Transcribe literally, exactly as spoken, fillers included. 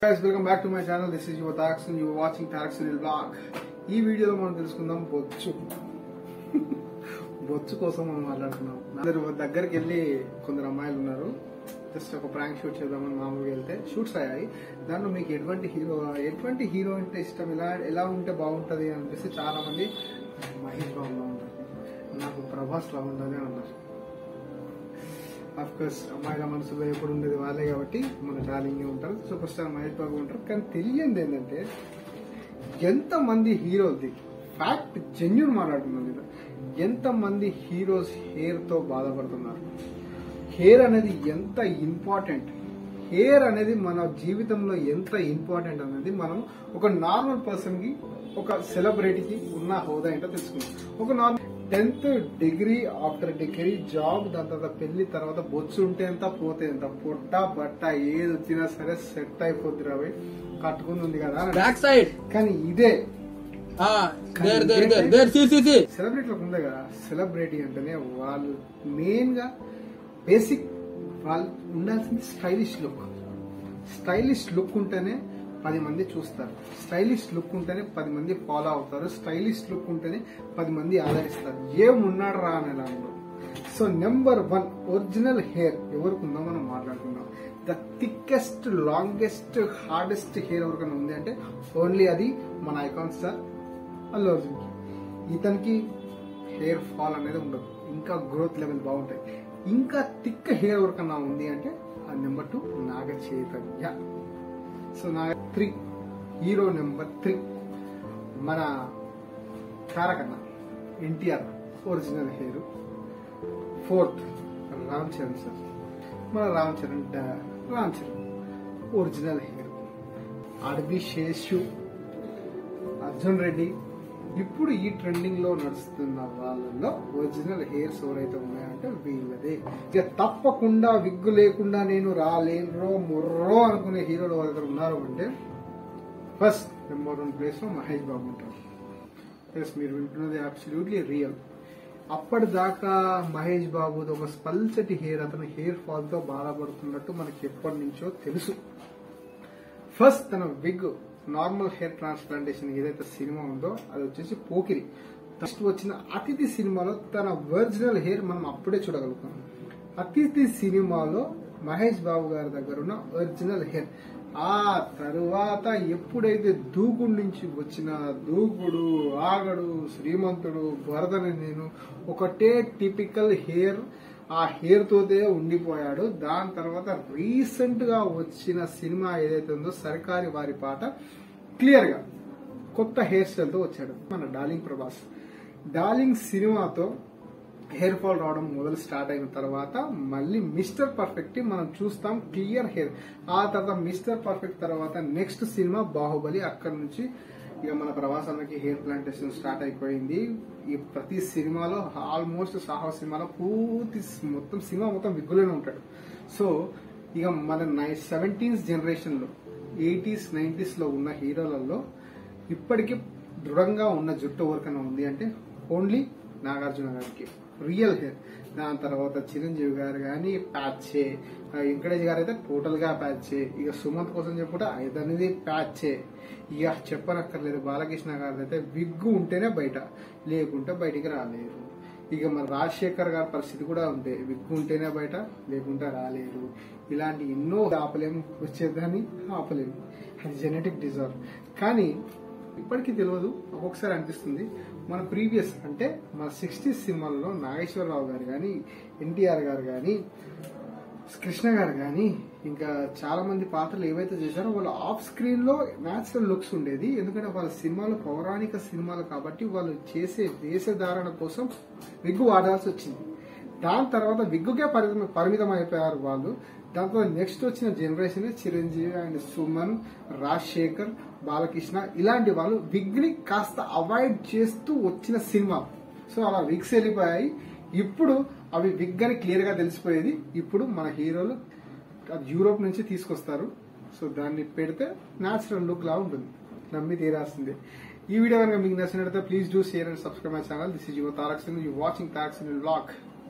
Guys, welcome back to my channel. This is your Tarak and you are watching Tarak Sunil vlog. ఈ వీడియోలో మనం తెలుసుకుందాం బొచ్చు బొచ్చు కోసం మనం మాట్లాడుతున్నాం. అందరు దగ్గరికి వెళ్ళి కొందరు అమ్మాయిలు ఉన్నారు, జస్ట్ ఒక ప్రాంక్ షూట్ చేద్దామని మామూలుగా వెళ్తే షూట్స్ అయ్యాయి. దాంట్లో మీకు ఎటువంటి హీరో ఎటువంటి హీరో అంటే ఇష్టం, ఇలా ఎలా ఉంటే బాగుంటది అనిపిస్తే చాలా మంది మహేష్ బాబులా ఉంటుంది, నాకు ప్రభాస్ లా ఉండాలి అని అన్నారు. అఫ్ కోర్స్ అమ్మాయిల మనసులో ఎప్పుడు ఉండేది వాళ్ళే కాబట్టి మన డార్లింగ్ ఉంటారు, సూపర్ స్టార్ మహేష్ బాబు ఉంటారు. కానీ తెలియంది ఏంటంటే ఎంతమంది హీరోది ఫ్యాక్ట్ జెన్యూన్ మాట్లాడుతున్నారు కదా, ఎంతమంది హీరోస్ హెయిర్ తో బాధపడుతున్నారు. హెయిర్ అనేది ఎంత ఇంపార్టెంట్, హెయిర్ అనేది మన జీవితంలో ఎంత ఇంపార్టెంట్ అనేది మనం ఒక నార్మల్ పర్సన్ కి, ఒక సెలబ్రిటీకి ఉన్న హోదా ఏంటో తెలుసుకుందాం. ఒక normal tenth degree after degree job, దాని తర్వాత పెళ్లి, తర్వాత బొచ్చు ఉంటే ఎంత పోతే ఎంత, పొట్ట బట్ట ఏది వచ్చినా సరే సెట్ అయిపోద్ది రావి కట్టుకుని ఉంది కదా బ్యాక్ సైడ్. కానీ ఇదే సెలబ్రిటీలకు ఉంది కదా, సెలబ్రిటీ అంటేనే వాళ్ళు మెయిన్ గా బేసిక్ వాళ్ళు ఉండాల్సింది స్టైలిష్ లుక్. స్టైలిష్ లుక్ ఉంటేనే పది మంది చూస్తారు, స్టైలిష్ లుక్ ఉంటేనే పది మంది ఫాలో అవుతారు, స్టైలిష్ లుక్ ఉంటేనే పది మంది ఆదరిస్తారు. ఏమున్నాడు రా అనేలా. So number one original hair ఎవరికి ఉందో మనం మాట్లాడుకుందాం. The thickest, longest, hardest hair ఎవరికైనా ఉంది అంటే ఓన్లీ అది మన ఐకాన్ స్టార్ అల్లు అర్జున్ కి. ఇతనికి హెయిర్ ఫాల్ అనేది ఉండదు, ఇంకా గ్రోత్ లెవెల్ బాగుంటాయి. ఇంకా థిక్ హెయిర్ ఎవరికన్నా ఉంది అంటే అది number two Naga Chaitanya. So నా త్రీ హీరో నెంబర్ త్రీ మన Tarakanna NTR original hair. Fourth Ram Charan sir, మన రామ్ చరణ్ రామ్ చరణ్ ఒరిజినల్ హెయిర్. అడవి శేషు, అర్జున్ రెడ్డి, ఇప్పుడు ఈ ట్రెండింగ్ లో నడుస్తున్న వాళ్ళలో ఒరిజినల్ హెయిర్స్ ఎవరైతే ఉన్నాయంటే వీళ్ళదే. ఇక తప్పకుండా విగ్గు లేకుండా నేను రాలేనో మొర్రో అనుకునే హీరోలు ఎవరైతే ఉన్నారు అంటే ఫస్ట్ నెంబర్ వన్ ప్లేస్ లో మహేష్ బాబు ఉంటారు. ప్లస్ మీరు వింటున్నది అబ్సల్యూట్లీ రియల్. అప్పటిదాకా మహేష్ బాబు ఒక పల్చటి హెయిర్, అతను హెయిర్ ఫాల్ తో బాధపడుతున్నట్టు మనకి ఎప్పటి నుంచో తెలుసు. ఫస్ట్ తన విగ్ నార్మల్ హెయిర్ ట్రాన్స్ప్లాంటేషన్ ఏదైతే సినిమా ఉందో అది వచ్చేసి పోకిరి. ఫస్ట్ వచ్చిన అతిథి సినిమాలో తన ఒరిజినల్ హెయిర్ మనం అప్పుడే చూడగలుగుతాం. అతిథి సినిమాలో మహేష్ బాబు గారి దగ్గర ఉన్న ఒరిజినల్ హెయిర్. ఆ తరువాత ఎప్పుడైతే దూకుడు నుంచి వచ్చిన దూకుడు, ఆగడు, శ్రీమంతుడు, భరతని నేను ఒకటే టిపికల్ హెయిర్, ఆ హెయిర్ తోటే ఉండిపోయాడు. దాని తర్వాత రీసెంట్ గా వచ్చిన సినిమా ఏదైతే ఉందో సర్కారి వారి పాట, క్లియర్ గా కొత్త హెయిర్ స్టైల్ తో వచ్చాడు మన డార్లింగ్ ప్రభాస్. డార్లింగ్ సినిమాతో హెయిర్ ఫాల్ రావడం మొదలు స్టార్ట్ అయిన తర్వాత మళ్ళీ మిస్టర్ పర్ఫెక్ట్ మనం చూస్తాం, క్లియర్ హెయిర్. ఆ తర్వాత మిస్టర్ పర్ఫెక్ట్ తర్వాత నెక్స్ట్ సినిమా బాహుబలి. అక్కడి నుంచి ఇక మన ప్రభాస్ అన్నకి హెయిర్ ప్లాంటేషన్ స్టార్ట్ అయిపోయింది. ఈ ప్రతి సినిమాలో ఆల్మోస్ట్ సాహో సినిమాలో పూర్తి మొత్తం సినిమా మొత్తం విగ్గులోనే ఉంటాడు. సో ఇక మన సెవెంటీన్స్ జనరేషన్ లో, ఎయిటీస్ నైన్టీస్ లో ఉన్న హీరోలలో ఇప్పటికీ దృఢంగా ఉన్న జుట్టు ఎవరికైనా ఉంది అంటే ఓన్లీ నాగార్జున గారికి రియల్ హెయిర్. దాని తర్వాత చిరంజీవి గారు కానీ ప్యాచే, వెంకటేష్ గారు అయితే టోటల్ గా ప్యాచే, ఇక సుమంత్ కోసం చెప్పుకుంటే ఐదనేది ప్యాచే. ఇక చెప్పనక్కర్లేదు, బాలకృష్ణ గారి అయితే విగ్గు ఉంటేనే బయట, లేకుంటే బయటికి రాలేరు. ఇక మన రాజశేఖర్ గారి పరిస్థితి కూడా ఉంది, విగ్గు ఉంటేనే బయట, లేకుంటే రాలేరు. ఇలాంటి ఎన్నో ఆపలేము, వచ్చేదాన్ని ఆపలేము, అది జెనెటిక్ డిజార్డర్. కానీ ఇప్పటికీ తెలియదు, ఒక్కొక్కసారి అనిపిస్తుంది మన ప్రీవియస్ అంటే మన సిక్స్టీస్ సినిమాలలో నాగేశ్వరరావు గారు కానీ, ఎన్టీఆర్ గారు కానీ, కృష్ణ గారు కానీ, ఇంకా చాలా మంది పాత్రలు ఏవైతే చేశారో వాళ్ళు ఆఫ్ స్క్రీన్ లో న్యాచురల్ లుక్స్ ఉండేది. ఎందుకంటే వాళ్ళ సినిమాలు పౌరాణిక సినిమాలు కాబట్టి వాళ్ళు చేసే వేషధారణ కోసం విగ్గు వాడాల్సి వచ్చింది. దాని తర్వాత విగ్గుకే పరిమితం అయిపోయారు వాళ్ళు. దాంతో నెక్స్ట్ వచ్చిన జనరేషన్ చిరంజీవి అండ్ సుమన్, రాజశేఖర్, బాలకృష్ణ ఇలాంటి వాళ్ళు విగ్ ని కాస్త అవాయిడ్ చేస్తూ వచ్చిన సినిమా. సో అలా విగ్స్ వెళ్ళిపోయాయి. ఇప్పుడు అవి విగ్ అని క్లియర్ గా తెలిసిపోయేది. ఇప్పుడు మన హీరోలు యూరోప్ నుంచి తీసుకొస్తారు. సో దాన్ని పెడితే న్యాచురల్ లుక్ లా ఉంటుంది, నమ్మి తీరాల్సిందే. ఈ వీడియో కనుక మీకు నచ్చినట్లయితే please do share and subscribe my channel. This is your Tarak Sunil, you watching Tarak Sunil vlog.